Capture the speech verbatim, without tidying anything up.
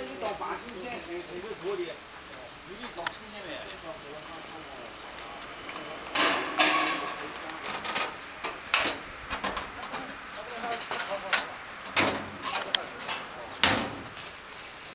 一到八新鲜，这这个多的，有的早新鲜的。